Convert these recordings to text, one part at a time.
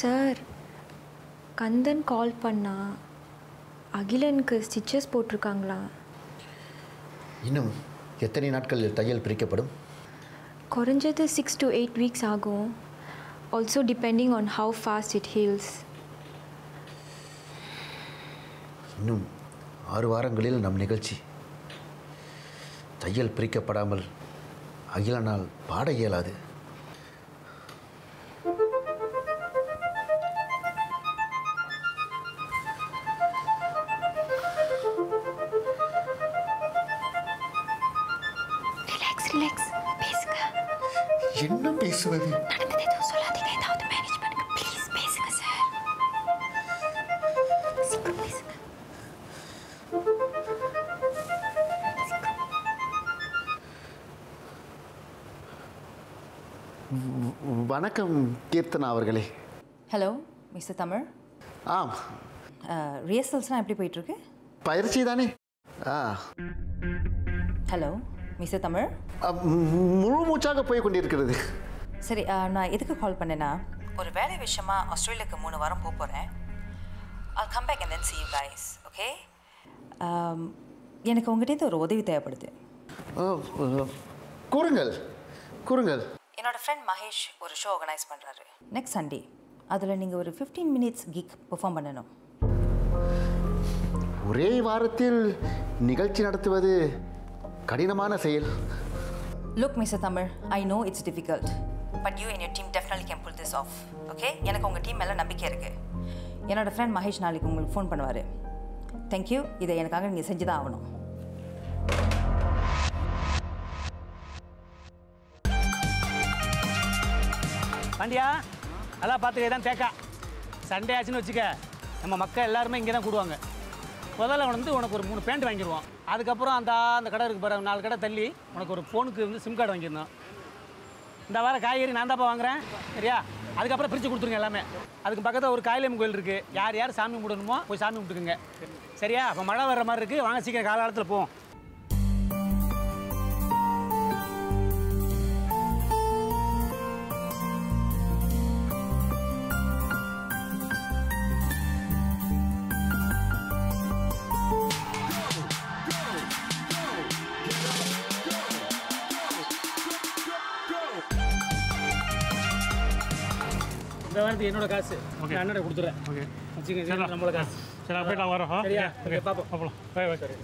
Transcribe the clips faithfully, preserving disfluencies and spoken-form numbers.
Sir, Kandan கால் பண்ணா அகிலனுக்கு stitches போட்டிருக்காங்களா? இன்னும் எத்தனை நாட்களில் தையல் பிரிக்கப்படும்? குறைஞ்சது சிக்ஸ் டு எயிட் வீக்ஸ் ஆகும். Also depending on how fast it heals. இன்னும் ஆறு வாரங்களில் நம் நிகழ்ச்சி. தையல் பிரிக்கப்படாமல் அகிலனால் பாட இயலாது. என்ன பேசுவது? நடந்தது எதுவும் சொல்லாதீங்க. ஏதாவது மேனேஜ் பண்ணுங்க ப்ளீஸ். பேசுங்க சார். சீக்கிரம் பேசுங்க. வணக்கம் கீர்த்தனா அவர்களே. Hello mister Tamil. ஆம். ரிஹர்சல்ஸ்லாம் எப்படி போயிட்டுருக்கு? பயிற்சி தானே. ஆ ஹலோ மிஸ்டர் தமிழ். முழு மூச்சாக போய் கொண்டிருக்கிறது. சரி, நான் எதுக்கு கால் பண்ணேன்னா, ஒரு வேலை விஷயமா ஆஸ்திரேலியாவுக்கு மூணு வாரம் போக போகிறேன். I'll come back and then see you guys, okay? எனக்கு உங்கள்கிட்ட ஒரு உதவி தேவைப்படுது. கூறுங்கள் கூறுங்கள். என்னோட ஃப்ரெண்ட் மகேஷ் ஒரு ஷோ ஆர்கனைஸ் பண்ணுறாரு நெக்ஸ்ட் சண்டே. அதில் நீங்கள் ஒரு ஃபிஃப்டீன் மினிட்ஸ் கிக் பெர்ஃபார்ம் பண்ணணும். ஒரே வாரத்தில் நிகழ்ச்சி நடத்துவது கடினமான செயல். Look, Mister Tamil, I know it's difficult, but you and your team definitely can pull this off, okay? எனக்கு உங்கள் டீம் மேலே நம்பிக்கை இருக்குது. என்னோடய ஃப்ரெண்ட் மகேஷ் நாளைக்கு உங்களுக்கு ஃபோன் பண்ணுவார். தேங்க்யூ. இதை எனக்காக நீங்கள் செஞ்சு தான் ஆகணும். பாண்டியா, நல்லா பார்த்துக்க. தான் தேக்கா சண்டே ஆச்சுன்னு வச்சுக்க, நம்ம மக்கள் எல்லாருமே இங்கே தான் கூடுவாங்க. முதல்ல வந்து உனக்கு ஒரு மூணு பேண்ட் வாங்கிடுவோம். அதுக்கப்புறம் அந்த அந்த கடை இருக்குது பாரு, நாலு கடை தள்ளி உனக்கு ஒரு ஃபோனுக்கு வந்து சிம் கார்டு வாங்கிடணும். இந்த வாரம் காய்கறி நான் தான்ப்பா வாங்குறேன், சரியா? அதுக்கப்புறம் பிரித்து கொடுத்துருங்க எல்லாமே. அதுக்கு பக்கத்தில் ஒரு காயிலம் கோயில் இருக்குது. யார் யார் சாமி கும்பிடணுமோ போய் சாமி கும்பிட்டுக்குங்க, சரியா? அப்போ மழை வர்ற மாதிரி இருக்குது, வாங்க சீக்கிரம் காலகாலத்தில் போவோம். இந்த வாரத்துக்கு என்னோட காசு ஓகே அண்ணனை கொடுத்துறேன். ஓகே வச்சுக்கோங்க, நம்மளோட காசு. சரி, போய் நான் வரோம். சரியா? ஓகே, பார்ப்போம் பார்ப்போம். Bye bye. சரி.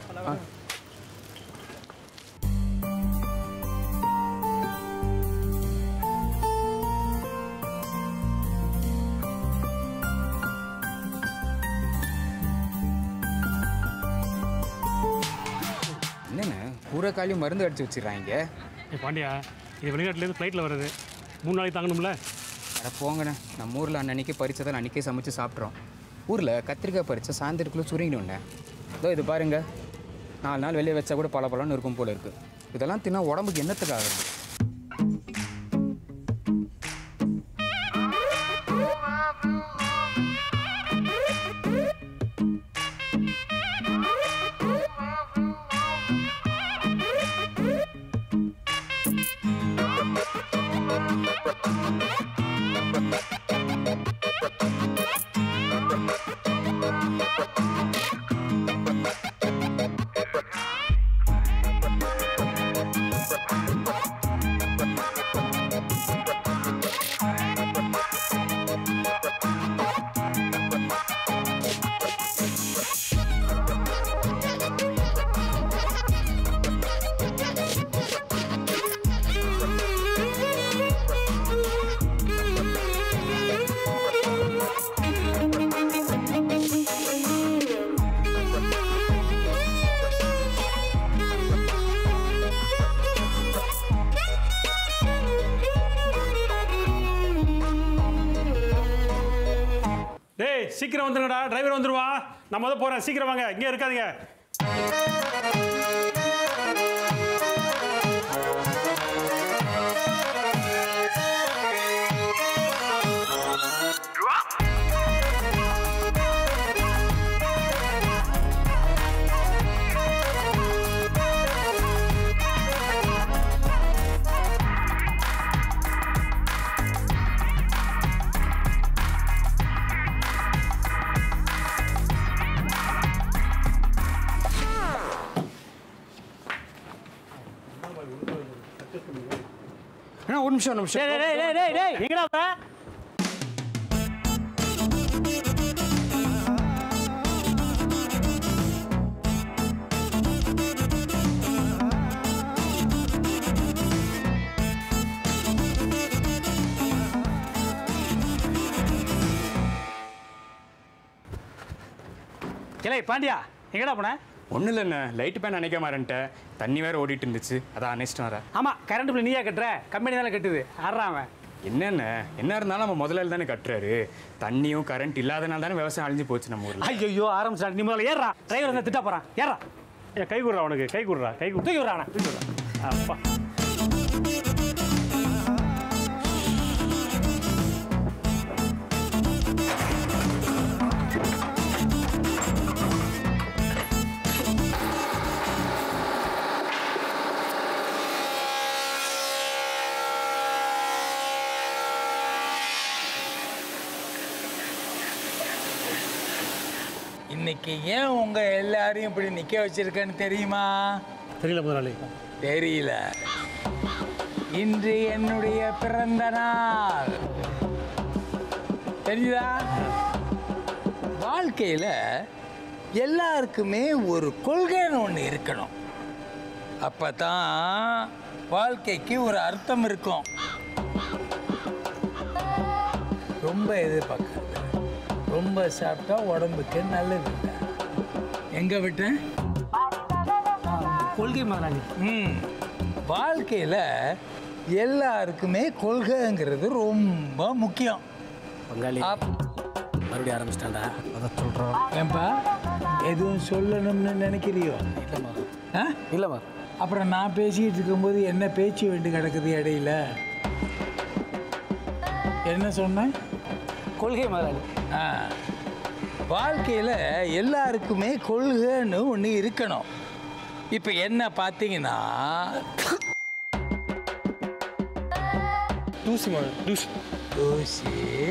என்னென்ன பூரா காலையும் மருந்து அடிச்சு வச்சிடறாங்க. ஏ பாண்டியா, இது வெளிநாட்டிலேருந்து ஃப்ளைட்டில் வருது. மூணு நாளைக்கு தாங்கணும்ல. அட போங்கண்ணே, நம்ம ஊரில் அன்னன்னைக்கு பறிச்சதை அன்றைக்கே சமைச்சு சாப்பிட்றோம். ஊரில் கத்திரிக்காய் பறிச்சா சாயந்தரத்துக்குள்ளே சுருங்கிடும்ண்ணே. இதோ இது பாருங்கள், நாலு நாள் வெளியே வச்சா கூட பல பலன்னு இருக்கும் போல் இருக்குது. இதெல்லாம் தின்னா உடம்புக்கு என்னத்துக்கு ஆகுது? சீக்கிரம் வந்துருங்கடா, டிரைவர் வந்துருவா. நான் முதல்ல போறேன், சீக்கிரம் வாங்க, இங்கே இருக்காதீங்க. ஒரு நிமிஷம் ஒரு நிமிஷம் டேய் டேய் டேய் டேய் எங்கடா வர? கிளை பாண்டியா எங்கடா போன? ஒன்றும் இல்லைண்ணே, லைட்டு பேன் அணைக்க மாறேன்ட்டேன். தண்ணி வேறு ஓடிட்டு இருந்துச்சு, அதான் அணைச்சிட்டு வரேன். ஆமாம், கரண்ட் பில் நீயா கட்டுற? கம்பெனி தானே கட்டுது. ஆடுறான் அவன். என்னென்ன என்ன இருந்தாலும் நம்ம முதலாளி தானே கட்டுறாரு. தண்ணியும் கரண்ட் இல்லாதனால தானே விவசாயம் அழிஞ்சு போச்சு நம்ம ஊரில். ஐயோ ஆரம்பிச்சா நீ முதல்ல ஏறா. டிரைவர் வந்து திட்ட போகிறான். ஏறா. ஏன் கை கொடுறா உனக்கு? கை கொடுறா. கை கொடு. தூக்கி விட்றான். தூக்கி விட்றான். அப்பா இன்னைக்கு ஏன் உங்க எல்லாரையும் இப்படி நிக்க வச்சிருக்கேன்னு தெரியுமா? தெரியல முதலாளி. தெரியல. இன்று என்னுடைய பிறந்த நாள். தெரியுதா? வாழ்க்கையில எல்லாருக்குமே ஒரு கொள்கைன்னு ஒன்று இருக்கணும். அப்பதான் வாழ்க்கைக்கு ஒரு அர்த்தம் இருக்கும். ரொம்ப எதிர்பார்க்க ரொம்ப சாப்பிட்டா உடம்புக்கு நல்லது இல்லை. எங்கே விட்டேன்? கொள்கை முதலாளி. ம் வாழ்க்கையில் எல்லாருக்குமே கொள்கைங்கிறது ரொம்ப முக்கியம். பங்காளி மறுபடியும் ஆரம்பிச்சிட்டாண்டா. அதை சொல்கிறோம். ஏன்பா எதுவும் சொல்லணும்னு நினைக்கிறியோ? இல்லைம்மா. ஆ இல்லைம்மா. அப்புறம் நான் பேசிக்கிட்டு இருக்கும்போது என்ன பேச்சு வேண்டி கிடக்குது இடையில? என்ன சொன்னேன்? கொள்கை முதலாளி. ஆ வாழ்க்கையில் எல்லாருக்குமே கொள்கைன்னு ஒன்று இருக்கணும். இப்போ என்ன பார்த்தீங்கன்னா தூசி முதல் தூசி தூசி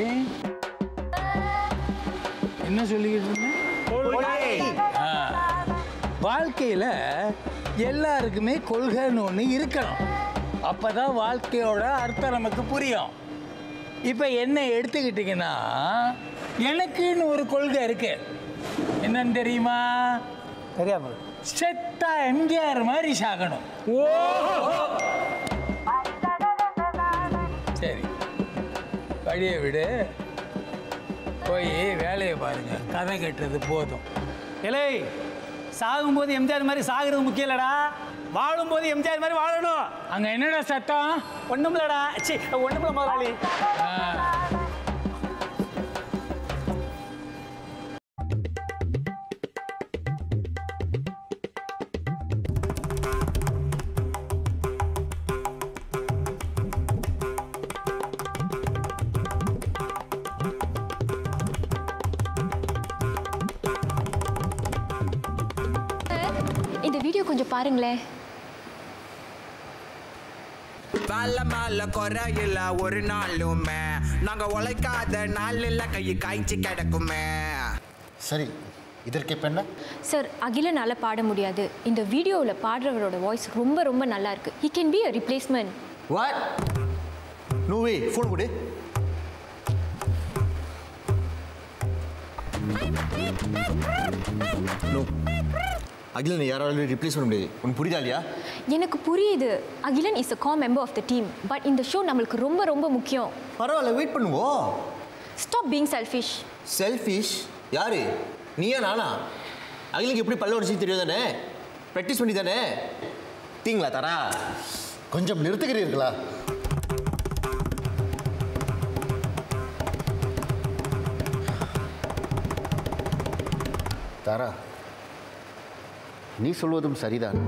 என்ன சொல்லிக்கிட்டு இருந்தேன்? ஆ வாழ்க்கையில் எல்லாருக்குமே கொள்கைன்னு ஒன்று இருக்கணும். அப்போ தான் வாழ்க்கையோட அர்த்தம் நமக்கு புரியும். இப்போ என்ன எடுத்துக்கிட்டிங்கன்னா எனக்குன்னு ஒரு கொள்கை இருக்கு. என்னன்னு தெரியுமா? தெரியாம செத்தா எம்ஜிஆர் மாதிரி சாகணும். ஓ சரி வழியை விடு, போய் வேலையை பாருங்க. கதை கட்டுறது போதும். இலை சாகும்போது எம்ஜிஆர் மாதிரி சாகுறது முக்கியம் இல்லடா, வாழும்போது எம்ஜிஆர் மாதிரி வாழணும். அங்கே என்னடா சத்தம்? ஒண்ணுமில்லடா. சி ஒண்ணுமில்ல முதலாளி. இந்த வீடியோ கொஞ்சம் பாருங்களேன். வேலை மேல குறையில ஒரு நாளுமே, நாங்க உழைக்காத நாளில் கை காய்ச்சி கிடக்குமே. சரி, இதற்கு இப்போ என்ன? சார், அகிலனால பாட முடியாது. இந்த வீடியோவில் பாடுறவரோட வாய்ஸ் ரொம்ப ரொம்ப நல்லா இருக்கு. He can be a replacement. What? No way. Phone கொடு. நோ, அகிலனை யாராலும் ரிப்ளேஸ் பண்ண முடியாது. உனக்கு புரியுதா இல்லையா? எனக்கு புரியுது. Akilan is a co member of the team. But இந்த ஷோ நம்மளுக்கு ரொம்ப ரொம்ப முக்கியம். பரவாயில்ல, வெயிட் பண்ணுவோம். Stop being selfish. செல்ஃபிஷ்? யாரு? நீயா நானா? அகிலுக்கு எப்படி பல்ல உடச்சி தெரியும் தானே? ப்ராக்டிஸ் பண்ணி தானே? தீங்களா தாரா? கொஞ்சம் நிறுத்துக்கிறீர்களா? தாரா, நீ சொல்வதும் சரிதான்.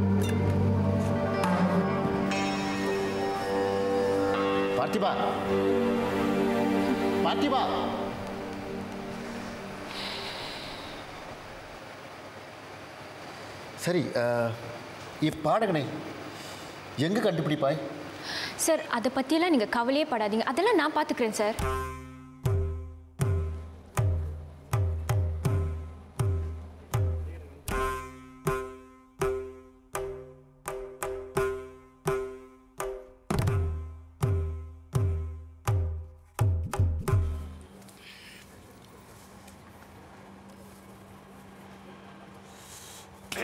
பார்த்திபா, பார்த்திபா, சரி, இப்பாடகனை எங்கே கண்டுபிடிப்பாய்? சார், அதை பற்றியெல்லாம் நீங்கள் கவலையே படாதீங்க. அதெல்லாம் நான் பார்த்துக்கிறேன் சார்.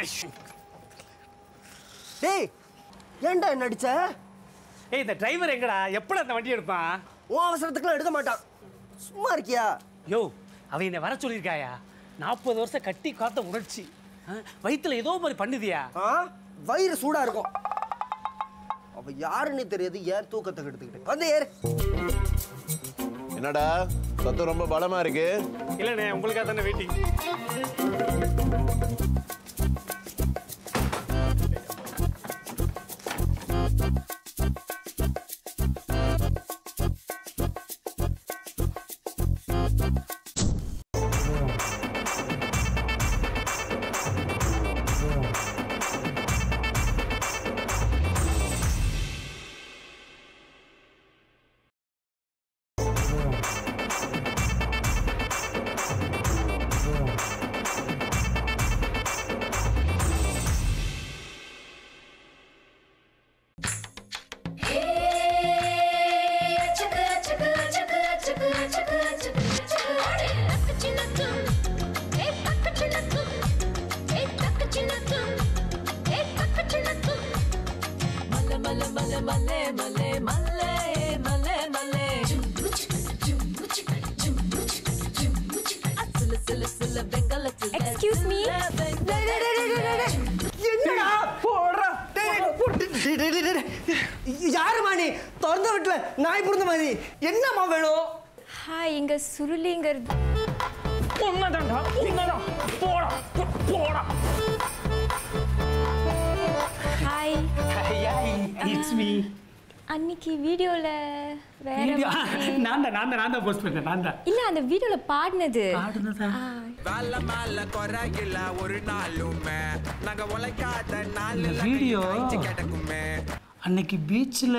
டேய் ஏன்டா என்ன அடிச்ச? ஏய் இந்த டிரைவர் எங்கடா? எப்படா அந்த வண்டி எடுப்பான்? உன் அவசரத்துக்குலாம் எடுக்க மாட்டான். சும்மா இருக்கியா? யோ அவன் என்னை வர சொல்லியிருக்காயா? நாற்பது வருஷம் கட்டி காத்த உணர்ச்சி வயிற்றுல ஏதோ மாதிரி பண்ணுதியா? ஆ வயிறு சூடா இருக்கும். அவ யாருன்னு தெரியாது, ஏன் தூக்கத்தை கெடுத்துக்கிட்டு வந்து ஏறு. என்னடா சத்தம் ரொம்ப பலமா இருக்கு? இல்லண்ணே உங்களுக்காக தானே வெயிட்டிங். Excuse me. என்னடா போடுறா? யாருமா நீ? திறந்த வீட்டுல நாய் புரிந்த மாதிரி என்னம்மா வேணும்? ஹாய், இங்க சுருளிங்கிறது உண்மைதான்டா, உண்மைதான். போடா போடா. ஹாய். It's me. அன்னைக்கு வீடியோல வேற மாதிரி. நான் தான் நான் தான் நான் தான் போஸ்ட் பண்ணேன். நான் தான் இல்ல அந்த வீடியோல பாடுனது. பாடுனதா? வேலை மேல குறையில ஒரு நாளுமே நாங்க உழைக்காத நாள் வீடியோ கிடக்குமே. அன்னைக்கு பீச்சில்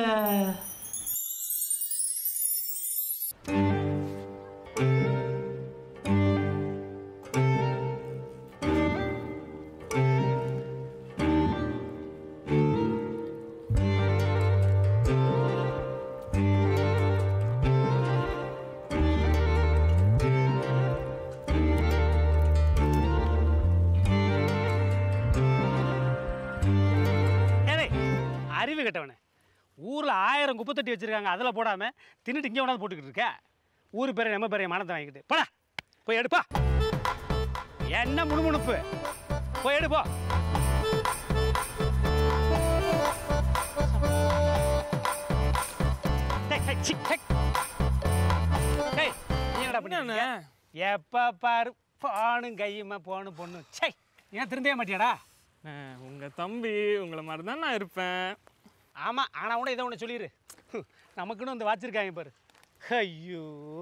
அறிவு கட்டவனே. ஊரில் ஆயிரம் குப்பை தட்டி வச்சிருக்காங்க, அதில் போடாமல் தின்னுட்டு இங்கே வேணாலும் போட்டுக்கிட்டு இருக்க. ஊர் பேரை நம்ம பேரைய மானத்தை வாங்கிக்கிட்டு போடா. போய் எடுப்பா. என்ன முணுமுணுப்பு? போய் எடுப்பா. எப்ப பாரு பானும் கையுமா போனு பொண்ணு. சை, ஏன் திருந்தவே மாட்டியாடா? உங்க தம்பி உங்களை மாதிரி தான் நான் இருப்பேன். ஆமாம், ஆனால் கூட இதை ஒன்று சொல்லிடு. நமக்குன்னு வந்து வாச்சிருக்காங்க பாரு. ஐயோ,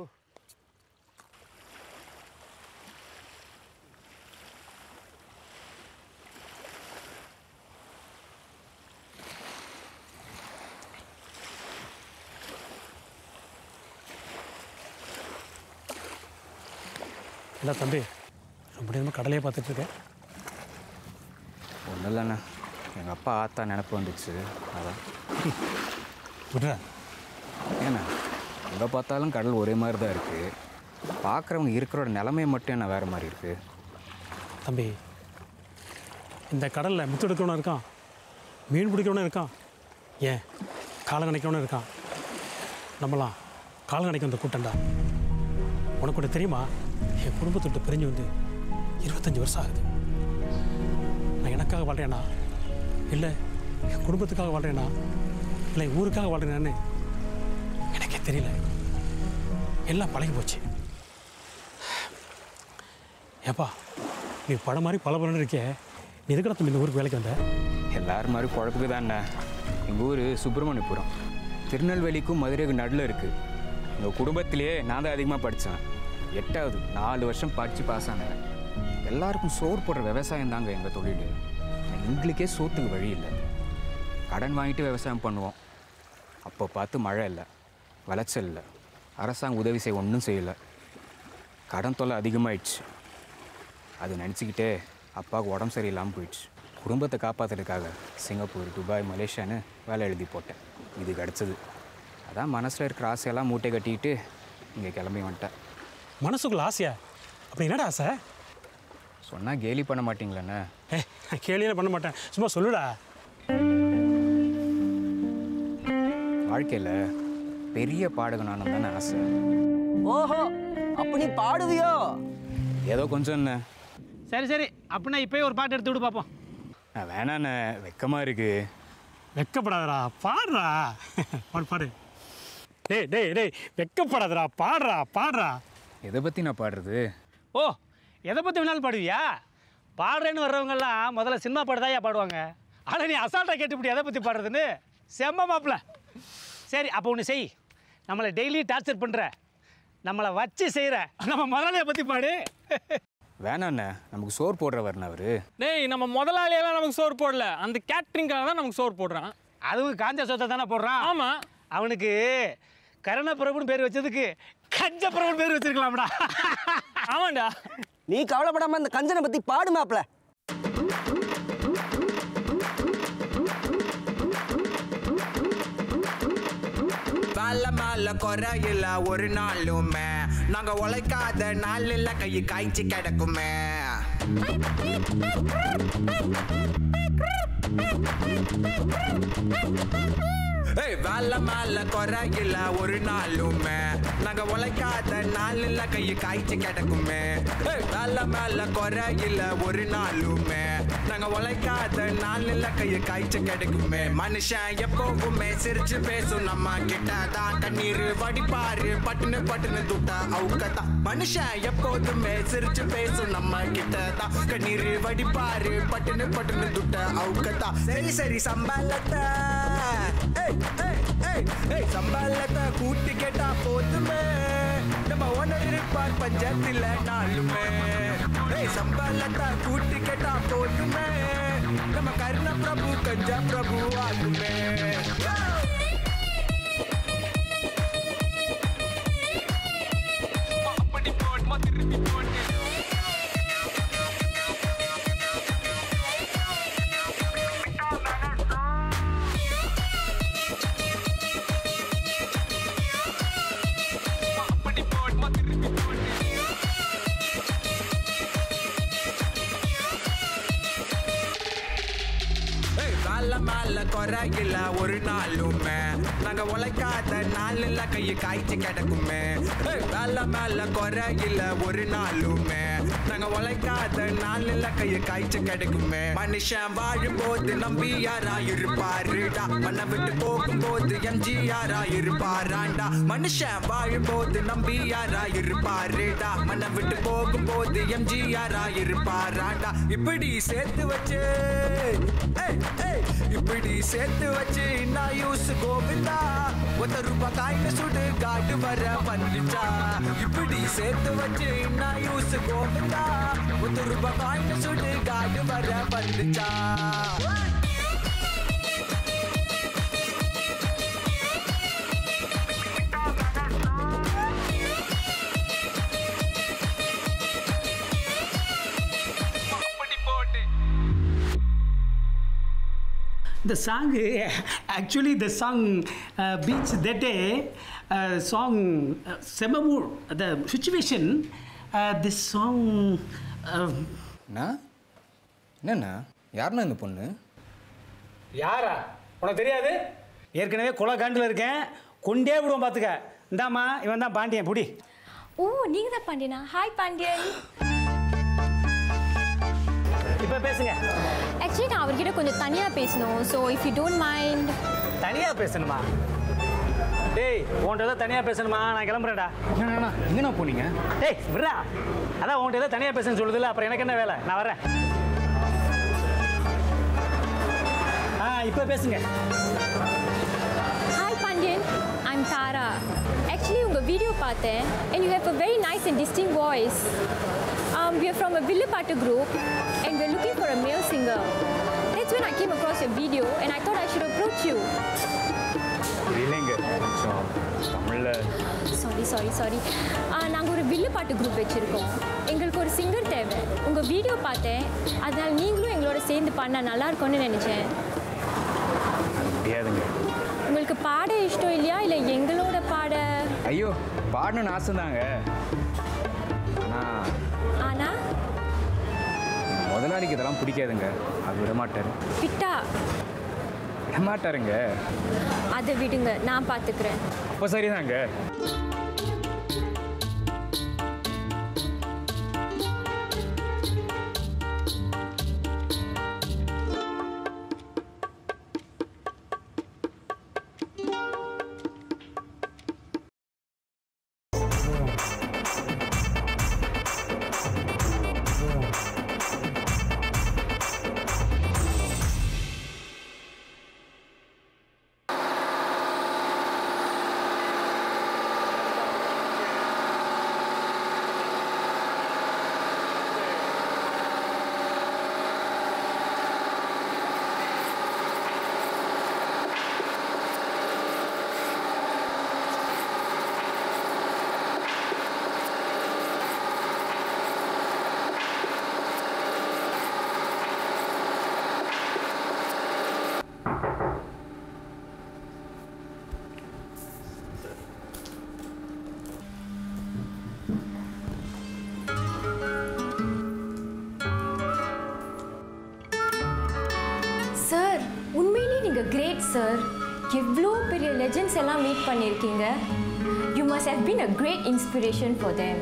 இல்லை தம்பி, ரொம்ப நேரமாக கடலையே பார்த்துட்ருக்கேன். ஒன்றும் இல்லைண்ணா, எங்கள் அப்பா ஆத்தா நினப்பு வந்துச்சு, அதான். விட்றா. ஏண்ணா எங்கே பார்த்தாலும் கடல் ஒரே மாதிரி தான் இருக்குது. பார்க்குறவங்க இருக்கிறோட நிலைமை மட்டும் என்ன வேறு மாதிரி இருக்குது. தம்பி, இந்த கடலில் முத்து எடுக்கிறவனும் இருக்கான், மீன் பிடிக்கிறவனும் இருக்கான், ஏன் காலம் கணைக்கிறவனும் இருக்கான். நம்மளாம் காலம் கணைக்க வந்த கூட்டண்டா. உனக்கு ஒன்று தெரியுமா? என் குடும்பத்தொட்டு பிரிஞ்சு வந்து இருபத்தஞ்சி வருஷம் ஆகுது. நான் எனக்காக வாழ்கிறேனா, இல்லை என் குடும்பத்துக்காக வாழ்கிறேனா, இல்லை ஊருக்காக வாழ்கிறேனான்னு எனக்கே தெரியல. எல்லாம் பழகி போச்சு. ஏப்பா, நீ படம் மாதிரி பல பலன்னு இருக்கே, நீ எதுக்கடா தம்பி இந்த ஊருக்கு வேலைக்கு வந்த? எல்லோரும் மாதிரி குழப்புக்கு தானே. எங்கள் ஊர் சுப்பிரமணியபுரம், திருநெல்வேலிக்கும் மதுரைக்கும் நடுவில் இருக்குது. எங்கள் குடும்பத்திலேயே நான் தான் அதிகமாக படித்தேன். எட்டாவது நாலு வருஷம் படித்து பாஸ் ஆனேன். எல்லாருக்கும் சோறு போடுற விவசாயம் தாங்க எங்கள் தொழில். எங்களுக்கே சோத்துக்கு வழி இல்லை. கடன் வாங்கிட்டு விவசாயம் பண்ணுவோம். அப்போ பார்த்து மழை இல்லை, விளைச்சல் இல்லை, அரசாங்கம் உதவி செய்ய ஒன்றும் செய்யலை. கடன் தொல்லை அதிகமாகிடுச்சு. அது நினச்சிக்கிட்டே அப்பாவுக்கு உடம்பு சரியில்லாமல் போயிடுச்சு. குடும்பத்தை காப்பாற்றுறதுக்காக சிங்கப்பூர், துபாய், மலேசியான்னு வேலை எழுதி போட்டேன். இது கிடச்சிது. அதான் மனசில் இருக்கிற ஆசையெல்லாம் மூட்டை கட்டிக்கிட்டு இங்கே கிளம்பி வந்துட்டேன். மனசுக்குள்ள ஆசையா? அப்படி என்னடா ஆசை? சொன்னால் கேலி பண்ண மாட்டீங்களாண்ணே? ஏ கேலியே பண்ண மாட்டேன், சும்மா சொல்லுடா. வாழ்க்கையில் பெரிய பாடகன் ஆனது தானே ஆசை. ஓஹோ, அப்படி பாடுவியோ? ஏதோ கொஞ்சம் என்ன. சரி சரி, அப்படின்னா இப்போயே ஒரு பாட்டு எடுத்து விடு பார்ப்போம். நான் வேணாண்ணே, வெக்கமாக இருக்கு. வெக்கப்படாதடா, பாடுறா. பாடு பாடு. டேய் டேய் டேய் வெக்கப்படாதடா, பாடுறா பாடுறா. எதை பற்றி நான் பாடுறது? ஓ, எதை பற்றி வேணாலும் பாடுவியா? பாடுறேன்னு வர்றவங்கெல்லாம் முதல்ல சினிமா பாட்டு தான் பாடுவாங்க. ஆனால் நீ அசால்ட்டாக கேட்டுப்பிடி எதை பற்றி பாடுறதுன்னு. செம்ம மாப்பிள்ள. சரி, அப்போ ஒன்று செய். நம்மளை டெய்லி டார்ச்சர் பண்ணுற, நம்மளை வச்சு செய்கிற நம்ம முதலாளியை பற்றி பாடு. வேணாண்ணே, நமக்கு சோறு போடுறவர்ண்ணா அவர். டேய், நம்ம முதலாளியெல்லாம் நமக்கு சோறு போடல, அந்த கேட்ரிங்காக தான் நமக்கு சோறு போடுறான். அதுவும் காஞ்ச சோத்தை தானே போடுறான். ஆமாம், அவனுக்கு கருணப்பிரபுன்னு பேர் வச்சதுக்கு கஞ்ச பிரபுன்னு பேர் வச்சிருக்கலாம்டா. ஆமாண்டா. நீ கவலைப்படாம அந்த கஞ்சனை பத்தி பாடு மாப்ள. வேலை மேல குறையில ஒரு நாளுமே, நாங்க உழைக்காத நாள் இல்ல கை காய்ச்சி கிடக்குமே. வேலை மேல குறையில ஒரு நாளுமே, நாங்க உழைக்காத நாள் இல்ல கை காய்ச்சி கிடக்குமே. வேலை மேல குறையில ஒரு நாளுமே, நாங்க உழைக்காத நாள் இல்ல கையை காய்ச்சி கிடைக்குமே. மனுஷன் எப்பவுமே சிரிச்சு பேசும் நம்ம கிட்டதான், கண்ணீர் வடிப்பாரு பட்டுன்னு பட்டுன்னு துட்டா அவுக்கதான். மனுஷன் எப்போதுமே சிரிச்சு பேசும் நம்ம கிட்டதான், கண்ணீர் வடிப்பாரு பட்டுன்னு பட்டுன்னு துட்டா அவுக்கதான். சரி சரி சம்பளத்தை சம்பளத்தை கூட்டி கேட்டா போதுமே, நம்ம ஓனர் இருப்பார் பஞ்சத்துல நாளுமே. சம்பளத்தை கூட்டி கேட்டா போதுமே, நம்ம கருண பிரபு கஞ்சா பிரபு ஆகுமே. மேல குறையில ஒரு நாளுமே, நாங்க உழைக்காத நாள் இல்ல கையை காய்ச்சி கிடக்குமே. வேலை மேல குறையில ஒரு நாளுமே, நாங்க உழைக்காத நாள் இல்ல கையை காய்ச்சி கிடக்குமே. மனுஷன் வாழும் போது நம்பி யாரா இருப்பாருடா, மண்ணை விட்டு போகும்போது எம்ஜிஆரா இருப்பாராண்டா. மனுஷன் வாழும் போது நம்பி யாரா இருப்பாருடா, மண்ணை விட்டு போகும்போது எம்ஜிஆரா இருப்பாராண்டா. இப்படி சேர்த்து வச்சு இப்படி சேர்த்து வச்சு நான் யூஸ் கோவிந்தா, ஒத்த ரூபாய் காய்க்கு சுடு காட்டு வர வந்துச்சா. இப்படி சேர்த்து வச்சு நான் யூஸ் கோவிந்தா, ஒத்த ரூபாய் காய்க்கு சுடு காட்டு வர வந்துச்சா. The song, actually the song uh, beats that day, uh, song uh, Semamoor, the situation, uh, this song. அண்ணா என்னண்ணா, யாருண்ணா இந்த பொண்ணு? யாரா உனக்கு தெரியாது? ஏற்கனவே கொலை காண்டில் இருக்கேன், கொண்டே விடுவோம் பார்த்துக்க. இந்தாம்மா, இவன் தான் பாண்டியன், புடி. ஓ, நீங்கள் தான் பாண்டியனா? ஹாய் பாண்டியன். இப்போ பேசுங்க. ஆக்சுவலி நான் அவர்கிட்ட கொஞ்சம் தனியாக பேசணும், so if you don't mind. தனியாக பேசணுமா? டேய், உன்கிட்ட ஏதோ தனியாக பேசணுமா? நான் கிளம்புறேன்டா. என்னண்ணா எங்கண்ணா போனீங்க? டேய் விட்றா, அதான் உன்கிட்ட ஏதோ தனியாக பேசணும்னு சொல்லுதில்ல, அப்புறம் எனக்கு என்ன வேலை? நான் வரேன். ஆ, இப்போ பேசுங்க. Hi Pandian, I'm Tara. Actually உங்கள் வீடியோ பார்த்தேன், and you have a very nice and distinct voice. Um, we are from a Villapattu group and we're looking for a male singer. That's when I came across your video and I thought I should approach you. இல்லைங்க, கொஞ்சம் தமிழில். Sorry sorry sorry நாங்கள் ஒரு வில்லுப்பாட்டு group வச்சுருக்கோம். எங்களுக்கு ஒரு singer தேவை. உங்கள் வீடியோ பார்த்தேன், அதனால் நீங்களும் எங்களோட சேர்ந்து பாடினா நல்லா இருக்கும்னு நினச்சேன். முடியாதுங்க. உங்களுக்கு பாட இஷ்டம் இல்லையா, இல்லை எங்களோட பாட? ஐயோ, பாடணும்னு ஆசை தாங்க. ஆனால் ஆனால் முதலாளிக்கு இதெல்லாம் பிடிக்காதுங்க. அது விட மாட்டார். விட்டா விட மாட்டாருங்க. அதை விடுங்க, நான் பார்த்துக்கிறேன். அப்போ சரிதாங்க. Great sir, எவ்வளோ பெரிய legends எல்லாம் மீட் பண்ணியிருக்கீங்க. You must have been a great inspiration for them.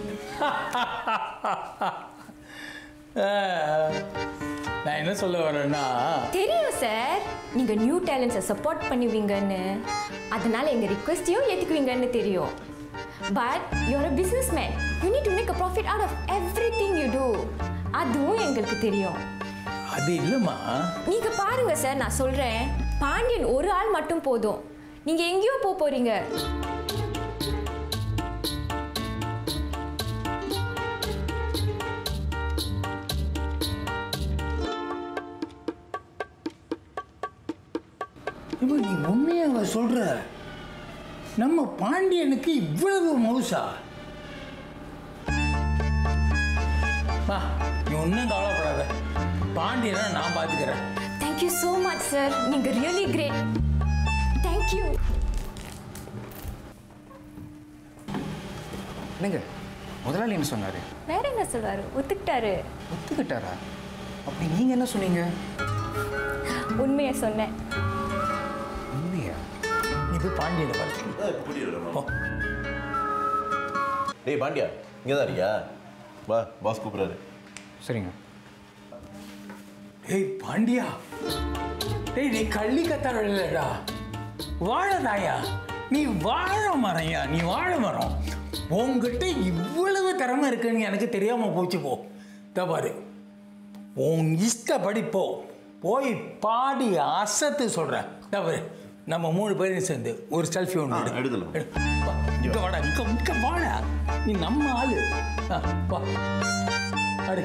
நான் என்ன சொல்ல வரேன்னா, தெரியும் சார், நீங்க நியூ டேலண்ட்ஸை சப்போர்ட் பண்ணுவீங்கன்னு, அதனால எங்க ரிக்வெஸ்டையும் ஏத்துக்குவீங்கன்னு தெரியும். But you're a businessman. You need to make a profit out of everything you do. அதுவும் எங்களுக்கு தெரியும். அது இல்லைம்மா. நீங்க பாருங்க சார், நான் சொல்றேன், பாண்டியன் ஒரு ஆள் மட்டும் போதும். நீங்க எங்கேயோ போக போறீங்க. இப்போ நீ உண்மையாக சொல்ற, நம்ம பாண்டியனுக்கு இவ்வளவு மவுசா? நீ ஒன்றும் கவலைப்படாத, பாண்டியனை நான் பார்த்துக்கிறேன். Thank you so much sir. நீங்க really great. Thank you. என்னங்க முதலாளி என்ன சொன்னாரு? வேற என்ன சொல்றாரு? ஒத்துக்கிட்டாரு. ஒத்துக்கிட்டாரா? அப்படி நீங்க என்ன சொன்னீங்க? உண்மையை சொன்னேன். உண்மையா? நீ போய் பாண்டியனை பார்த்து. டேய் பாண்டியா, இங்கே தான் இருக்கியா? வா, பாஸ் கூப்பிட்றாரு. சரிங்க. ஏய் பாண்டியா, டேய் நீ கள்ளி கத்தாழ இல்லடா, வாழைதாயா, நீ வாழை மரம்யா, நீ வாழை மரம். உங்ககிட்ட இவ்வளவு திறமை இருக்குன்னு எனக்கு தெரியாம போச்சு. போ தபாரு, உன் இஷ்டப்படி போ, போய் பாடி அசத்து சொல்றேன். தபாரு, நம்ம மூணு பேரும் சேர்ந்து ஒரு செல்ஃபி ஒன்று எடுக்கலாம். இங்க வாடா, இங்க இங்க வாடா, நீ நம்ம ஆளு. வா அடே.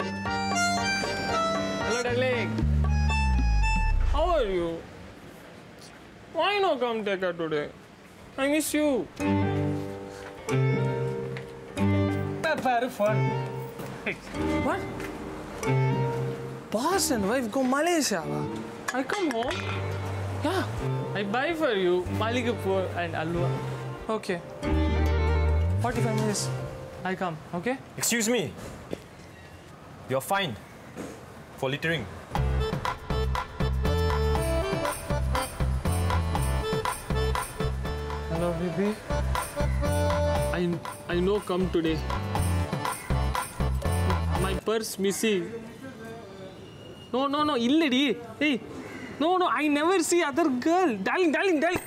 Hello darling. How are you? Why not come take her today? I miss you. Very fun. What? Boss and wife go Malaysia. I come home. Yeah. I buy for you Malikapur and Alwa. Okay. forty-five minutes. I come. Okay? Excuse me. You're fined for littering. Hello, baby. I I know come today. My purse missing. No, no, no. Illadi. Hey. No, no. I never see other girl. Darling, darling, darling.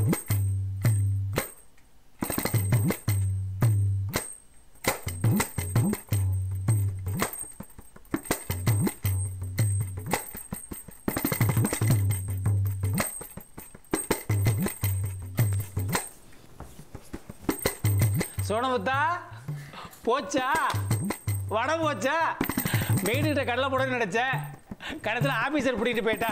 சோனமுத்தா போச்சா, வட போச்சா, மெயின்கிட்ட கடலை போடன்னு நினைச்சேன், கடத்தில் officer பிடிக்கிட்டு போயிட்டா.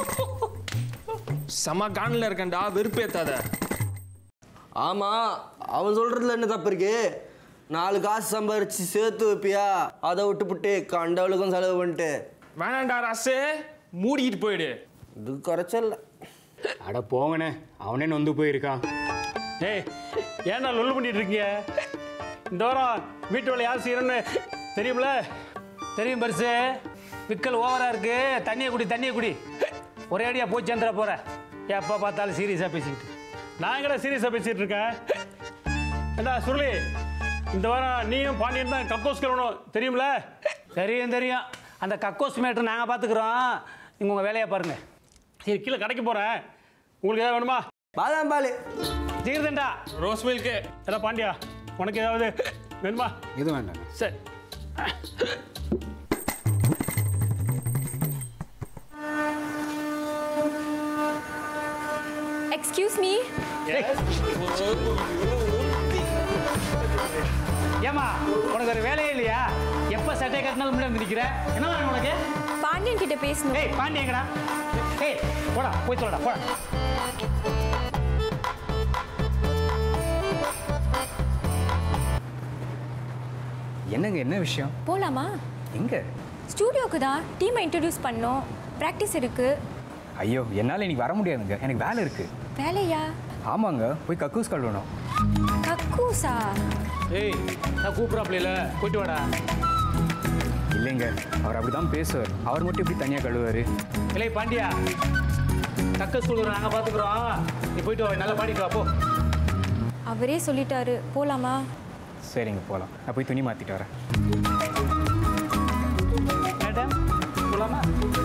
செம காணில் இருக்கேன்டா, வெறுப்பேத்தாத. ஆமாம், அவன் சொல்கிறதுல என்ன தப்பு இருக்கு? நாலு காசு சம்பாரிச்சு சேர்த்து வைப்பியா, அதை விட்டுப்புட்டு கண்டவளுக்கும் செலவு பண்ணிட்டு. வேணாண்டா ராசே, மூடிக்கிட்டு போயிடு. இது குறைச்சல். அட போங்கண்ணே, அவனே நொந்து போயிருக்கான். ஏய், ஏன்னா லொல்லு பண்ணிட்டு இருக்கீங்க? இந்த வாரம் வீட்டு வேலை யார் செய்யணும்னு தெரியுமில? தெரியும் பரிசு. விக்கல் ஓவராக இருக்கு. தண்ணியை குடி தண்ணியை குடி. ஒரே அடியாக போய் சேர்ந்துட போகிற. எப்போ பார்த்தாலும் சீரியஸாக பேசிக்கிட்டு. நான் எங்கடா சீரியஸாக பேசிகிட்டு இருக்கேன்? ஏண்டா சுருளி, இந்த வாரம் நீயும் பாண்டியன் தான் கக்கோஸ் கழுவணும் தெரியுமில? தெரியும் தெரியும். அந்த கக்கோஸ் மேட்ரு நாங்கள் பார்த்துக்குறோம். நீங்கள் உங்கள் வேலையை பாருங்கள். சரி, கீழே கடைக்கு போகிறேன். உங்களுக்கு ஏதாவது வேணுமா? பாதாம் பால் தீர்தண்டா. Rose milk. ஏடா பாண்டியா, உனக்கு ஏதாவது வேணுமா? இது வேண்டாம். சரி. Excuse me. ஏமா உனக்கு ஒரு வேலையே இல்லையா? எப்போ சட்டை கட்டினாலும் முன்னாடி நிற்கிற? என்ன வேணும் உனக்கு? பாண்டியன் கிட்ட பேசணும். ஏய் பாண்டியங்கடா. ஏய் போடா, போய் சொல்லடா போடா. என்னங்க என்ன விஷயம்? போலாமா? எங்க? ஸ்டூடியோக்கு தான். டீமை இன்ட்ரடியூஸ் பண்ணோம். ப்ராக்டிஸ் இருக்கு. ஐயோ, என்னால் இன்னைக்கு வர முடியாதுங்க. எனக்கு வேலை இருக்கு. வேலையா? ஆமாங்க, போய் கக்கூஸ் கழுவணும். கக்கூஸா? ஏய், நான் கூப்பிட்றாப்ல போயிட்டு வாடா. இல்லைங்க, அவர் அப்படி தான் பேசுவார். அவர் மட்டும் இப்படி தனியாக கழுவார். இல்லை பாண்டியா, கக்கஸ் கொடுக்குறோம், நாங்கள் பார்த்துக்குறோம். நீ போயிட்டு வா, நல்லா பாடிட்டு வா போ. அவரே சொல்லிட்டாரு. போலாமா? சரிங்க, போகலாம். நான் போய் துணி மாற்றிட்டு வரேன். மேடம் போலாமா?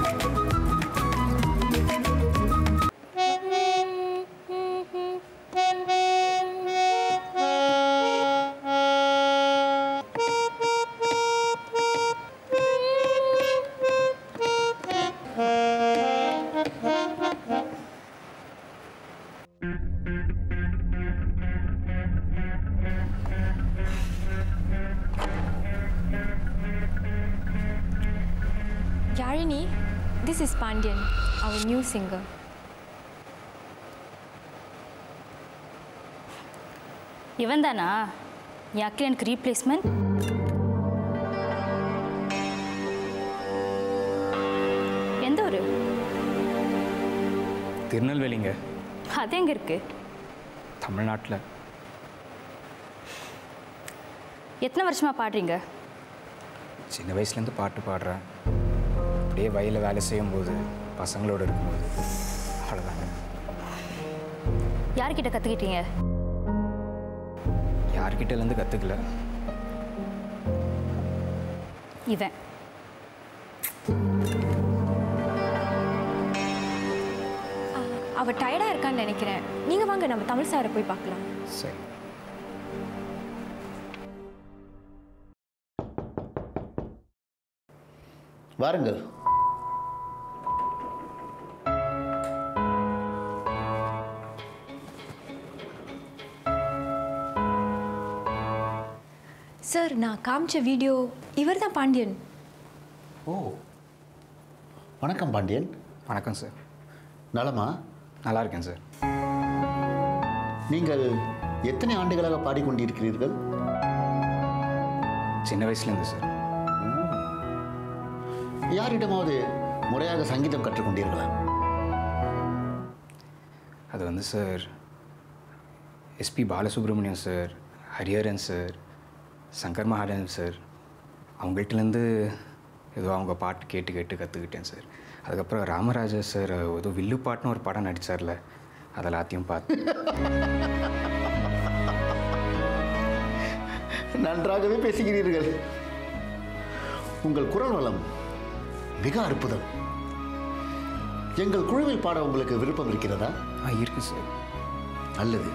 Yarini, this is Pandian, our new singer. இவன் தானா என் அக்கிலனுக்கு ரீப்ளேஸ்மெண்ட்? எந்த ஊரு? திருநெல்வேலிங்க. அது எங்க இருக்கு? தமிழ்நாட்டில். எத்தனை வருஷமா பாடுறீங்க? சின்ன வயசுலேருந்து பாட்டு பாடுறேன். அப்படியே வயலில் வேலை செய்யும்போது பசங்களோடு இருக்கும்போது அவ்வளோதாங்க. யார்கிட்ட கற்றுக்கிட்டீங்க? யார்கிட்டேருந்து கற்றுக்கல. இவன் அவ டயர்டா இருக்கான்னு நினைக்கிறேன். நீங்க வாங்க, நம்ம தமிழ் சாரை போய் பார்க்கலாம். சரி. வாருங்கள். சார், நான் காமிச்ச வீடியோ இவர் தான் பாண்டியன். ஓ, வணக்கம் பாண்டியன். வணக்கம் சார். நலமா? நல்லா இருக்கேன் சார். நீங்கள் எத்தனை ஆண்டுகளாக பாடிக்கொண்டிருக்கிறீர்கள்? சின்ன வயசுலேருந்து சார். யாரிடமாவது முறையாக சங்கீதம் கற்றுக்கொண்டீர்களா? அது வந்து sir, SP Balasubrahmanyam sir, Hariharan sir, Shankar Mahadevan sir, அவங்கள்ட்டேருந்து ஏதோ அவங்க பாட்டு கேட்டு கேட்டு கற்றுக்கிட்டேன் சார். அதுக்கப்புறம் ராமராஜா சார் ஏதோ வில்லு பாட்டுன்னு ஒரு படம் நடித்தார்ல, அதெல்லாத்தையும் பார்த்து நன்றாகவே பேசுகிறீர்கள். உங்கள் குரல் வளம் மிக அற்புதம். எங்கள் குழுவில் பாட உங்களுக்கு விருப்பம் இருக்கிறதா? இருக்கு சார். நல்லது.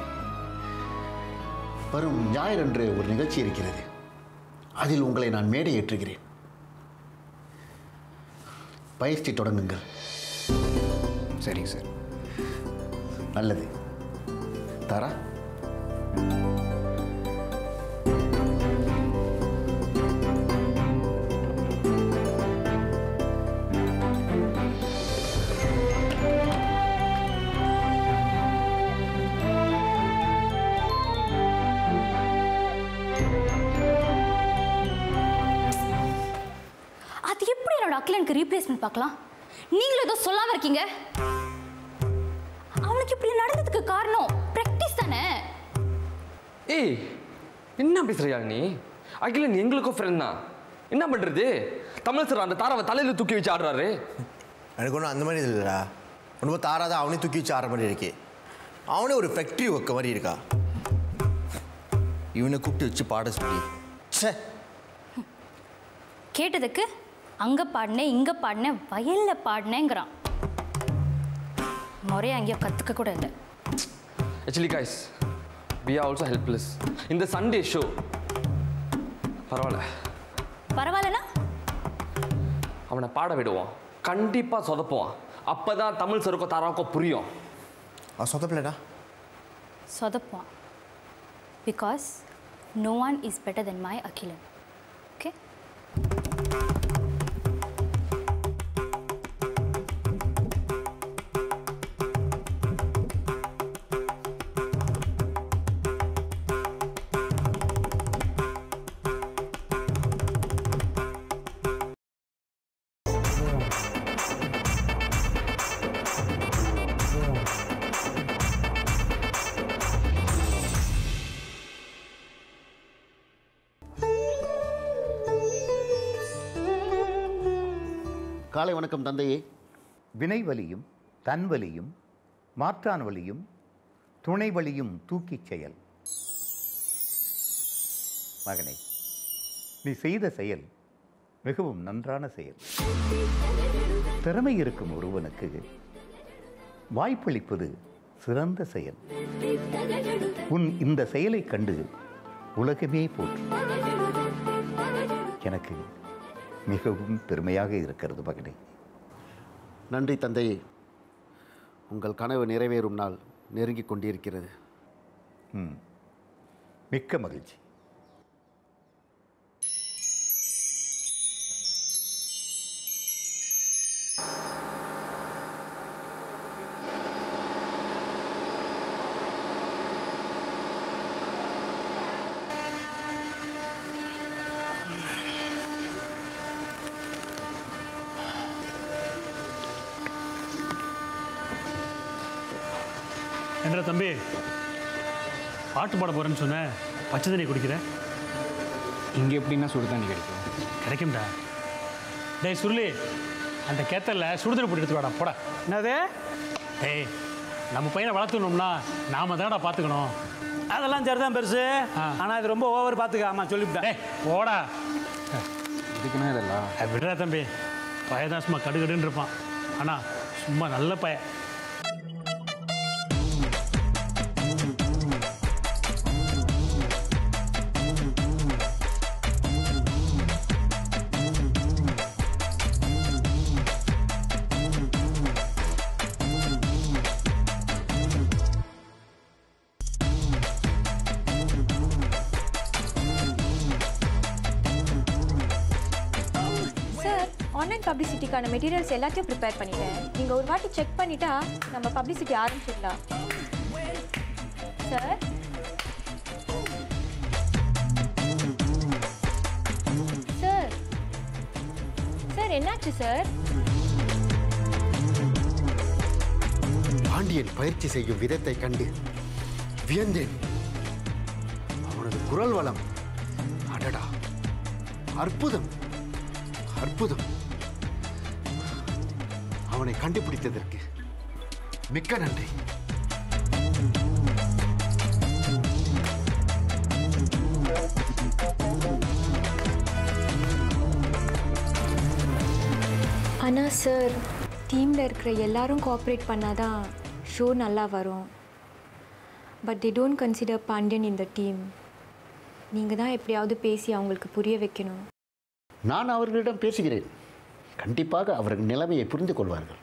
வரும் ஞாயிறன்று ஒரு நிகழ்ச்சி இருக்கிறது. அதில் உங்களை நான் மேடை ஏற்றுகிறேன். பயிற்சி தொடங்குங்கள். சரிங்க சார். நல்லது. தாரா, அகிலனுக்கு ரீப்ளேஸ்மெண்ட் பார்க்கலாம். நீங்களும் ஏதோ சொல்லாம இருக்கீங்க. அவனுக்கு இப்படி நடந்ததுக்கு காரணம் பிராக்டிஸ் தானே. ஏய், என்ன பேசுறியா நீ? அகிலன் எங்களுக்கும் ஃப்ரெண்ட் தான். என்ன பண்ணுறது? தமிழ் சார் அந்த தாராவை தலையில் தூக்கி வச்சு ஆடுறாரு. எனக்கு ஒன்றும் அந்த மாதிரி இல்லைடா. ஒன்றும் தாராதான் அவனே தூக்கி வச்சு ஆடுற மாதிரி இருக்கே. அவனே ஒரு ஃபேக்ட்ரி ஒர்க்க மாதிரி இருக்கா. இவனை கூப்பிட்டு வச்சு பாட சொல்லி சே. கேட்டதுக்கு அங்கே பாடினேன் இங்கே பாடினேன் வயலில் பாடினேங்கிறான். முறையை அங்கேயோ கற்றுக்க கூட இல்லை. Actually guys, we are also helpless. இந்த சண்டே ஷோ பரவாயில்ல. பரவாயில்லனா அவனை பாட விடுவோம், கண்டிப்பாக சொதப்புவான். அப்போ தான் தமிழ் சருக்கோ தாராக்கோ புரியும். அவன் சொதப்பலடா. சொதப்புவான். Because no one is better than my Akhilan. Okay? காலை வணக்கம் தந்தையே. வினைவலியும் தன்வலியும் மாற்றான் வலியும் துணை வலியும் தூக்கிச் செயல். மகனே, நீ செய்த செயல் மிகவும் நன்றான செயல். திறமை இருக்கும் ஒருவனுக்கு வாய்ப்பளிப்பது சிறந்த செயல். உன் இந்த செயலை கண்டு உலகமே போற்றும். எனக்கு மிகவும் பெருமையாக இருக்கிறது மகனே. நன்றி தந்தையே. உங்கள் கனவு நிறைவேறும் நாள் நெருங்கிக் கொண்டிருக்கிறது. ம், மிக்க மகிழ்ச்சி. என்ன தம்பி, பாட்டு பாட போகிறேன்னு சொன்னேன், பச்சை தண்ணி குடிக்கிறேன். இங்கே எப்படின்னா சுடு தண்ணி கிடைக்கும்? கிடைக்கும்டா. டேய் சுருளி, அந்த கேத்தலில் சுடுதண்ணி போட்டு எடுத்து வாடா போட. என்னது? டேய், நம்ம பையனை வளர்த்துக்கணும்னா நாம தானடா பார்த்துக்கணும். அதெல்லாம் சரிதான் பெருசு. ஆனால் இது ரொம்ப ஓவர் பார்த்துக்க. ஆமாம் சொல்லிவிட்டேன். டேய் போடா. இதுக்குன்னா இதெல்லாம் விடுறா தம்பி, பையதான் சும்மா கடுகடுன்னு இருப்பான். ஆனால் சும்மா நல்ல பையன். ஆன்லைன் பப்ளிசிட்டிக்கான மெட்டீரியல்ஸ் எல்லாத்தையும் ப்ரிப்பேர் பண்ணிட்டேன். நீங்கள் ஒரு வாட்டி செக் பண்ணிட்டா நம்ம பப்ளிசிட்டி ஆரம்பிச்சிடலாம். சார் சார் சார் என்னாச்சு சார்? பாண்டியன் பயிற்சி செய்யும் விதத்தை கண்டு வியந்தேன். அவனது குரல் வளம், அடடா, அற்புதம் அற்புதம். அவனை கண்டுபிடித்ததற்கு மிக்க நன்றி. ஆனால் சார், டீமில் இருக்கிற எல்லாரும் கோஆப்ரேட் பண்ணாதான் ஷோ நல்லா வரும். But they don't consider Pandian in the team. நீங்கள் தான் எப்படியாவது பேசி அவங்களுக்கு புரிய வைக்கணும். நான் அவர்களிடம் பேசுகிறேன். கண்டிப்பாக அவர்கள் நிலைமையை புரிந்து கொள்வார்கள்.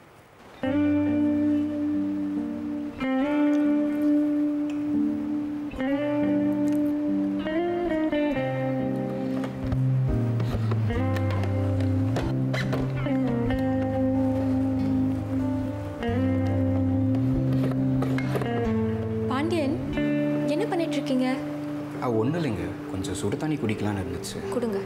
பாண்டியன், என்ன பண்ணிட்டு இருக்கீங்க? ஒன்றும் இல்லைங்க, கொஞ்சம் சுடு தண்ணி குடிக்கலான்னு இருந்துச்சு. கொடுங்க.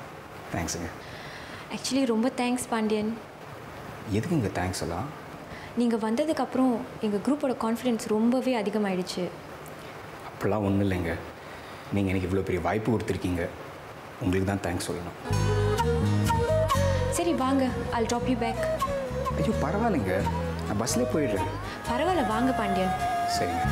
தேங்க்ஸுங்க. ஆக்சுவலி ரொம்ப தேங்க்ஸ் பாண்டியன். எதுக்குங்க தேங்க்ஸ் எல்லாம்? நீங்கள் வந்ததுக்கப்புறம் எங்கள் குரூப்போட கான்ஃபிடென்ஸ் ரொம்பவே அதிகமாகிடுச்சு. அப்படிலாம் ஒன்றும் இல்லைங்க. நீங்கள் எனக்கு இவ்வளோ பெரிய வாய்ப்பு கொடுத்துருக்கீங்க. உங்களுக்கு தான் தேங்க்ஸ் சொல்லணும். சரி வாங்க, I'll drop you back. ஐயோ பரவாயில்லைங்க, நான் பஸ்லேயே போயிடுறேன். பரவாயில்ல வாங்க பாண்டியன். சரிங்க.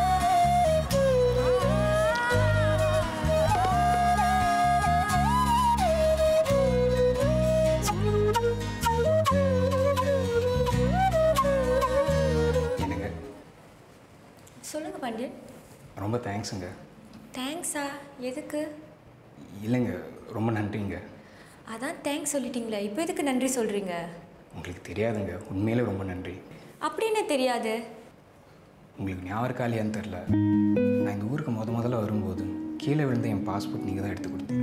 என்னங்க? சொல்லுங்கள் பாண்டியன். ரொம்ப தேங்க்ஸுங்க. தேங்க்ஸா? எதுக்கு? இல்லைங்க, ரொம்ப நன்றிங்க. அதான் தேங்க்ஸ் சொல்லிட்டீங்களே, இப்போ எதுக்கு நன்றி சொல்கிறீங்க? உங்களுக்கு தெரியாதுங்க, உண்மையிலே ரொம்ப நன்றி. அப்படி என்ன தெரியாது? உங்களுக்கு ஞாபகம் இருக்கா இல்லையான்னு தெரில, நான் இந்த ஊருக்கு முத முதல்ல வரும்போது கீழே விழுந்த என் பாஸ்போர்ட் நீங்கள் தான் எடுத்து கொடுத்தீங்க.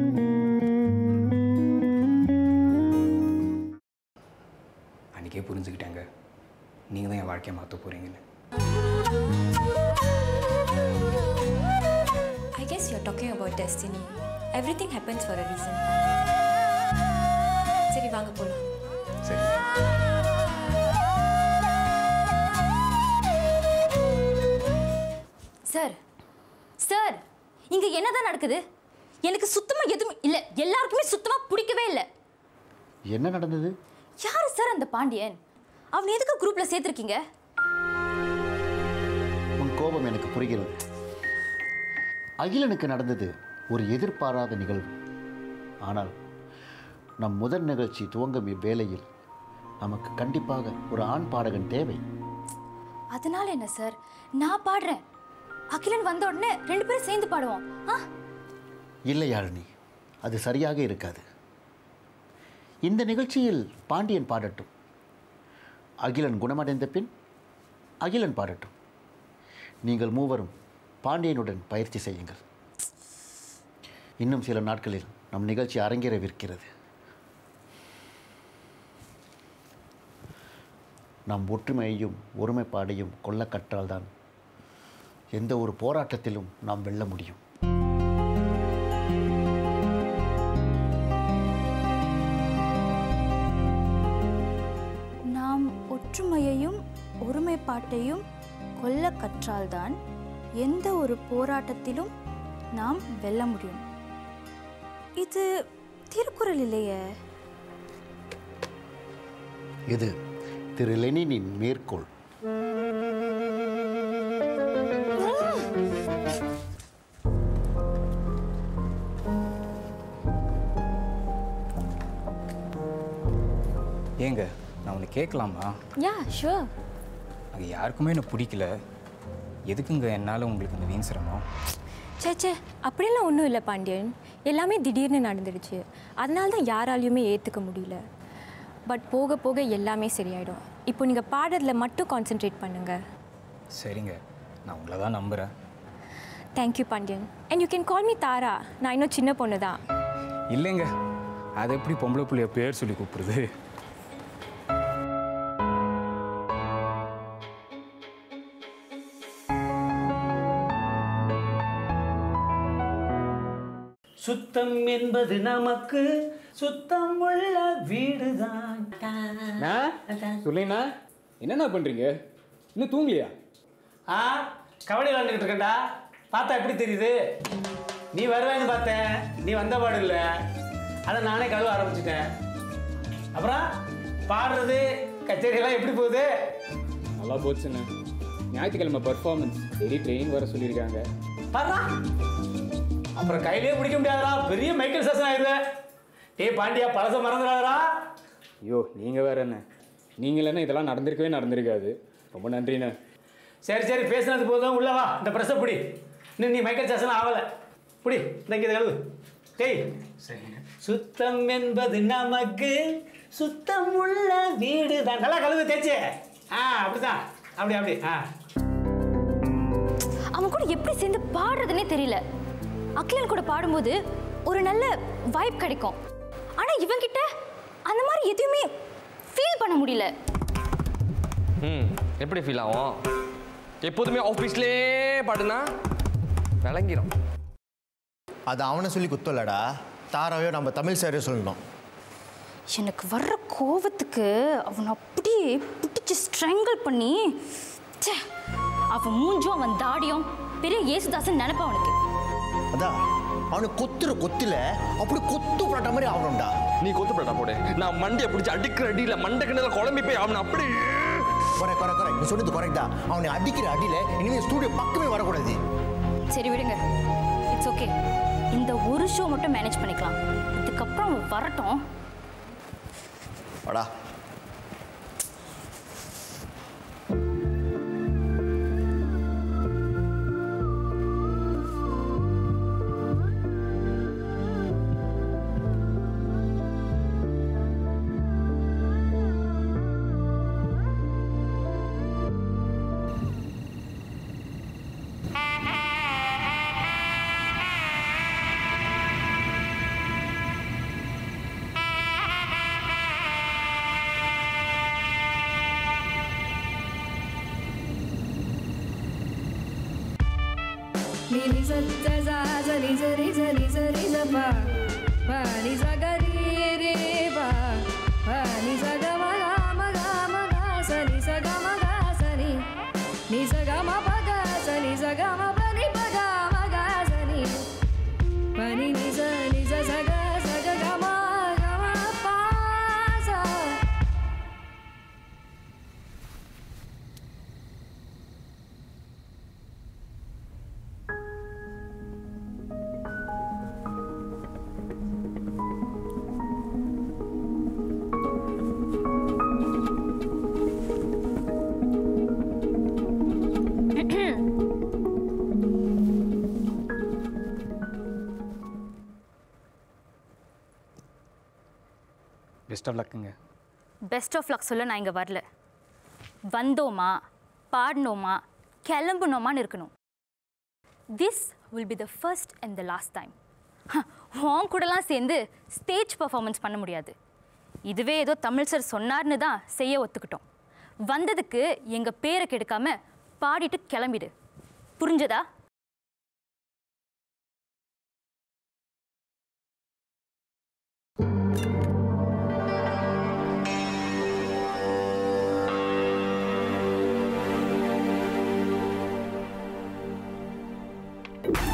அன்றைக்கே புரிஞ்சுக்கிட்டேங்க, நீங்கள் தான் என் வாழ்க்கையை மாற்ற போகிறீங்கன்னு. I guess you're talking about destiny. Everything happens for a reason. சரி வாங்க போலாம். சரி. சார் சார் இங்க என்னதான் நடக்குது? எனக்கு சுத்தமா எதுவும் இல்ல. எல்லாருக்குமே சுத்தமா பிடிக்கவே இல்லை. என்ன நடந்தது? யாரு சார் அந்த பாண்டியன்? அவன் எதுக்கு குரூப்ல சேர்த்திருக்கீங்க? உன் கோபம் எனக்கு புரிகிறது. அகிலனுக்கு நடந்தது ஒரு எதிர்பாராத நிகழ்வு. ஆனால் நம் முதல் நிகழ்ச்சி துவங்கும் இவ்வேளையில் நமக்கு கண்டிப்பாக ஒரு ஆண் பாடகன் தேவை. அதனால என்ன சார், நான் பாடுறேன். அகிலன் வந்த உடனே ரெண்டு பேரும் சேர்ந்து பாடுவோம். இல்லை யாழினி, அது சரியாக இருக்காது. இந்த நிகழ்ச்சியில் பாண்டியன் பாடட்டும். அகிலன் குணமடைந்த பின் அகிலன் பாடட்டும். நீங்கள் மூவரும் பாண்டியனுடன் பயிற்சி செய்யுங்கள். இன்னும் சில நாட்களில் நம் நிகழ்ச்சி அரங்கேறவிருக்கிறது. நம் ஒற்றுமையையும் ஒருமைப்பாடையும் கொள்ள கற்றால்தான் எந்த ஒரு போராட்டத்திலும் நாம் வெல்ல முடியும். நாம் ஒற்றுமையையும் ஒருமைப்பாட்டையும் கொள்ள கற்றால்தான் எந்த ஒரு போராட்டத்திலும் நாம் வெல்ல முடியும். இது திருக்குறள் இல்லையே. இது திரு லெனினின் மேற்கோள். ஏங்க, நான் உன்னை கேட்கலாமா? Yeah sure. அங்கே யாருக்குமே என்ன பிடிக்கல. எதுக்குங்க என்னால் உங்களுக்கு இந்த வீண் சிரமம்? சே சே அப்படிலாம் ஒன்றும் இல்லை பாண்டியன். எல்லாமே திடீர்னு நடந்துடுச்சு. அதனால தான் யாராலையுமே ஏற்றுக்க முடியல. பட் போக போக எல்லாமே சரியாயிடும். இப்போ நீங்கள் பாடுறதுல மட்டும் கான்சென்ட்ரேட் பண்ணுங்கள். சரிங்க, நான் உங்களை தான் நம்புகிறேன். Thank you Pandian. And you can call me Tara. நான் இன்னும் சின்ன பொண்ணு தான். இல்லைங்க, அது எப்படி பொம்பளை பிள்ளைய பேர் சொல்லி கூப்பிடுது? சுத்தம் என்பது நமக்கு சுத்தம் உள்ள வீடுதான். சொல்லினா என்னண்ணா பண்ணுறீங்க? இன்னும் தூங்கலையா? ஆ கபடி விளாண்டுக்கிட்டு இருக்கேன்டா. பார்த்தா எப்படி தெரியுது? நீ வருவேன்னு பார்த்தேன், நீ வந்த பாடு இல்லை. அதை நானே கழுவ ஆரம்பிச்சிட்டேன். அப்புறம் பாடுறது கச்சேரியெல்லாம் எப்படி போகுது? நல்லா போச்சுண்ணே. ஞாயிற்றுக்கிழமை பர்ஃபார்மன்ஸ் டெய்லி ட்ரெயினிங் வர சொல்லியிருக்காங்க. பாடுறா, அப்புறம் கையிலேயே பிடிக்க முடியாதுடா. பெரிய மைக்கேல் ஜாக்சன் ஆயிடுவேன். டே பாண்டியா, பழச மறந்துடாதடா. ஐயோ நீங்கள் வேற என்ன? நீங்கள் இல்லைன்னா இதெல்லாம் நடந்திருக்கவே நடந்திருக்காது. ரொம்ப நன்றிண்ணே. சரி சரி, பேசுனது போதும். உள்ள வா, இந்த ப்ரெஸ்ஸை பிடி. இன்னும் நீ மைக்கேல் ஜாக்சன் ஆகலை. பிடி, இந்த இங்கே கழுவு. டேய் சரிங்க. சுத்தம் என்பது நமக்கு சுத்தம் உள்ள வீடு தான். நல்லா கழுவு தேய்ச்சி. ஆ அப்படிதான், அப்படி அப்படி. ஆ அவன் கூட எப்படி சேர்ந்து பாடுறதுன்னே தெரியல. அகிலன் கூட பாடும்போது ஒரு நல்ல வைப் கிடைக்கும். ஆனால் இவன்கிட்ட அந்த மாதிரி எதுவுமே ஃபீல் பண்ண முடியல. ம் எப்படி ஃபீல் ஆகும்? எப்போதுமே ஆஃபீஸ்லேயே பாடுனா விளங்கிடும். அது அவனை சொல்லி குத்தலடா, தாராவையோ நம்ம தமிழ் சாரையோ சொல்லணும். எனக்கு வர்ற கோவத்துக்கு அவனை அப்படியே பிடிச்சி ஸ்ட்ரெங்கிள் பண்ணி ச்சே, அவன் மூஞ்சும் அவன் தாடியும் பெரிய ஏசுதாசன் நினைப்பான் அவனுக்கு. அதான் அவனுக்கு கொத்துற கொத்துல அப்படி கொத்து போட்ட மாதிரி ஆகணும்டா. நீ கொத்து போட்டா போடு, நான் மண்டையை பிடிச்சி அடிக்கிற அடியில் மண்டை கிணல குழம்பி போய் அவனை அப்படி குறை குறை குறை நீ சொன்னது கரெக்டா. அவனை அடிக்கிற அடியில் இனிமேல் ஸ்டூடியோ பக்கமே வரக்கூடாது. சரி விடுங்க, இட்ஸ் ஓகே. இந்த ஒரு ஷோ மட்டும் மேனேஜ் பண்ணிக்கலாம். இதுக்கப்புறம் அவன் வரட்டும். வாடா. Ni za za za za ni za ni za ni za ni za pa pa ni za ga ri ri pa pa ni za ga ma ga ma ga ma ga sa ni sa ga ma ga sa ni ni sa ga ma pa ga sa ni sa ga ma pa ni pa ga ma ga sa ni pa ni ni sa ni sa sa ga sa ga ga ma ga ma pa sa. Best of லக்குங்க. Best of luck சொல்ல நான் இங்கே வரல. வந்தோமா, பாடினோமா, கிளம்புனோமான்னு இருக்கணும். This will be the first and the last time. உன் கூடலாம் சேர்ந்து ஸ்டேஜ் பர்ஃபார்மன்ஸ் பண்ண முடியாது. இதுவே ஏதோ தமிழ் சார் சொன்னார்னு தான் செய்ய ஒத்துக்கிட்டோம். வந்ததுக்கு எங்கள் பேரை கெடுக்காம பாடிட்டு கிளம்பிடு. புரிஞ்சதா? You